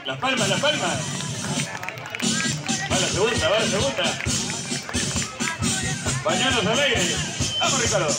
Las palmas, las palmas. Va la segunda, va la segunda. Pañuelos al aire. Vamos, Ricardo.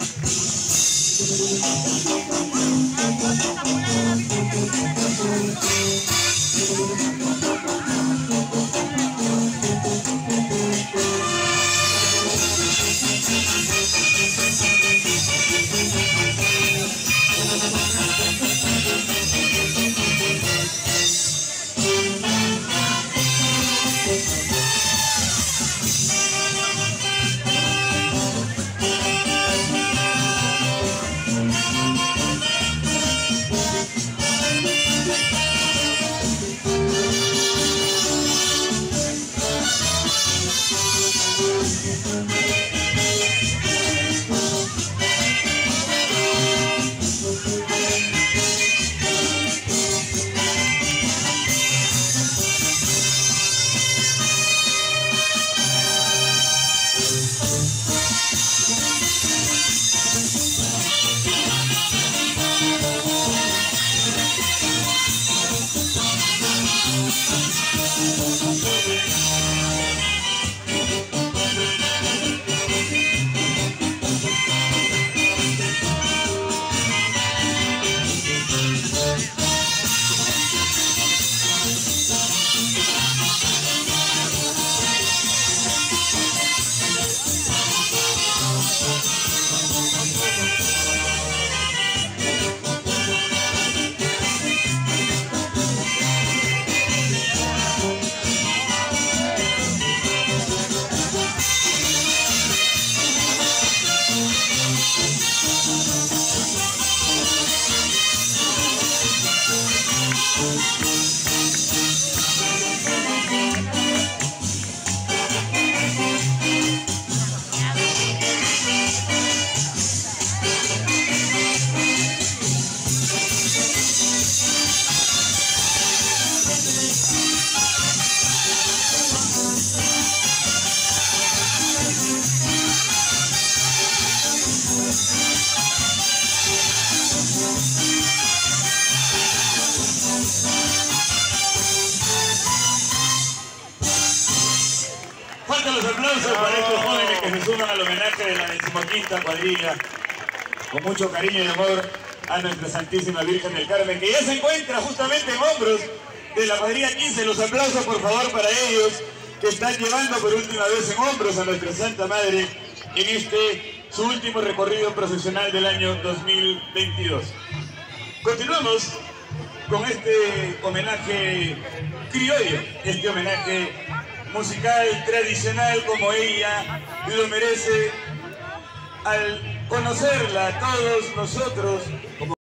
Faltan los aplausos para estos jóvenes que se suman al homenaje de la 15ª cuadrilla, con mucho cariño y amor a nuestra Santísima Virgen del Carmen, que ya se encuentra justamente en hombros de la cuadrilla 15. Los aplausos, por favor, para ellos, que están llevando por última vez en hombros a nuestra Santa Madre en su último recorrido procesional del año 2022. Continuamos con este homenaje criollo, este homenaje musical tradicional como ella lo merece, al conocerla a todos nosotros como